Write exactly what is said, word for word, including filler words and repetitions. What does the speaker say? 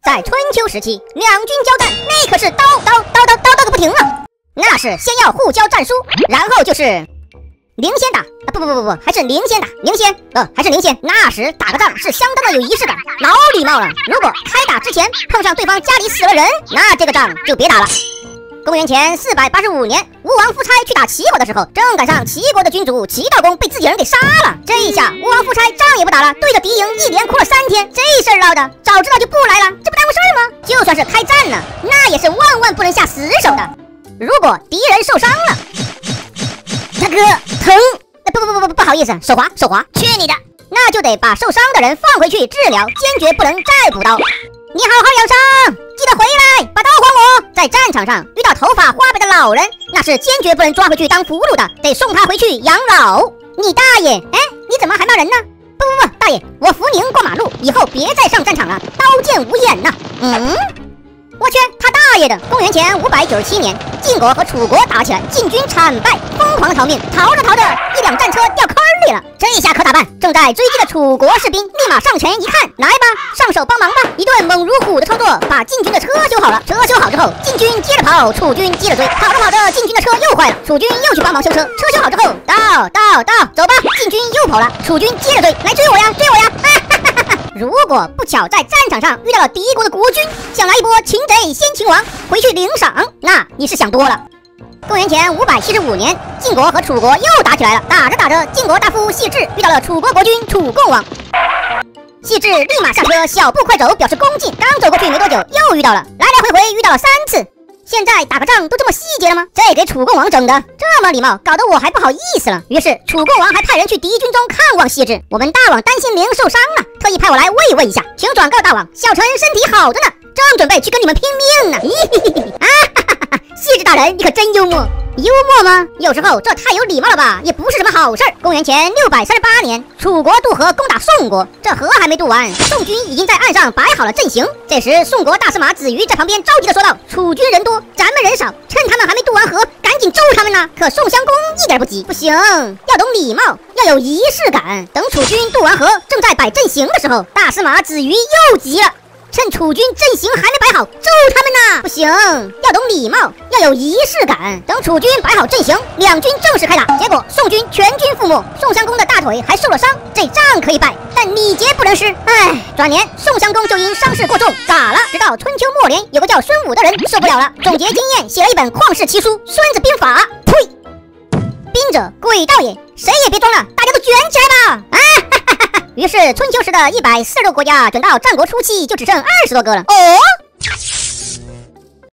在春秋时期，两军交战，那可是刀刀刀刀刀刀个不停啊！那是先要互交战书，然后就是领先打啊，不不不不不，还是领先打，领先，呃，还是领先。那时打个仗是相当的有仪式感，老礼貌了。如果开打之前碰上对方家里死了人，那这个仗就别打了。公元前四百八十五年，吴王夫差去打齐国的时候，正赶上齐国的君主齐悼公被自己人给杀了。这一下，吴王夫差仗也不打了，对着敌营一连哭了三天。这事儿闹的，早知道就不来了，这不耽误事儿吗？就算是开战呢，那也是万万不能下死手的。如果敌人受伤了，大哥疼，不不不不不，不好意思，手滑手滑，去你的！那就得把受伤的人放回去治疗，坚决不能再补刀。你好好养伤，记得回来把刀还我。在战场上遇到头发花白的老人，那是坚决不能抓回去当俘虏的，得送他回去养老。你大爷，哎，你怎么还骂人呢？不不不，大爷，我扶您过马路，以后别再上战场了，刀剑无眼呐。嗯，我去，他大爷的！公元前五百九十七年，晋国和楚国打起来，晋军惨败，疯狂的逃命，逃着逃着，一辆战车掉坑里了。这下可咋办？正在追击的楚国士兵立马上前一看，来吧，上手帮忙吧！一顿猛如虎的操作，把晋军的车修好了。车修好之后，晋军接着跑，楚军接着追，跑着跑着，晋军的车又坏了，楚军又去帮忙修车。车修好之后，到到到，走吧！晋军又跑了，楚军接着追，来追我呀，追我呀！哈哈哈哈！如果不巧在战场上遇到了敌国的国君，想来一波擒贼先擒王，回去领赏，那你是想多了。公元前五百七十五年，晋国和楚国又打起来了。打着打着，晋国大夫戏志遇到了楚国国君楚共王。戏志立马下车，小步快走，表示恭敬。刚走过去没多久，又遇到了，来来回回遇到了三次。现在打个仗都这么细节了吗？这给楚共王整的这么礼貌，搞得我还不好意思了。于是楚共王还派人去敌军中看望戏志。我们大王担心您受伤了，特意派我来慰问一下，请转告大王，小臣身体好着呢，正准备去跟你们拼命呢。啊哈哈哈！戏志大人，你可真幽默。幽默吗？有时候这太有礼貌了吧，也不是什么好事儿。公元前六百三十八年，楚国渡河攻打宋国，这河还没渡完，宋军已经在岸上摆好了阵型。这时，宋国大司马子瑜在旁边着急的说道：“楚军人多，咱们人少，趁他们还没渡完河，赶紧揍他们呐！”可宋襄公一点不急，不行，要懂礼貌，要有仪式感。等楚军渡完河，正在摆阵型的时候，大司马子瑜又急了。趁楚军阵型还没摆好，揍他们呐！不行，要懂礼貌，要有仪式感。等楚军摆好阵型，两军正式开打。结果宋军全军覆没，宋襄公的大腿还受了伤。这仗可以败，但礼节不能失。唉，转年宋襄公就因伤势过重嘎了。直到春秋末年，有个叫孙武的人受不了了，总结经验，写了一本旷世奇书《孙子兵法》。呸！兵者，诡道也。谁也别装了，大家都卷起来吧！啊！于是春秋时的一百四十多个国家，卷到战国初期就只剩二十多个了。哦。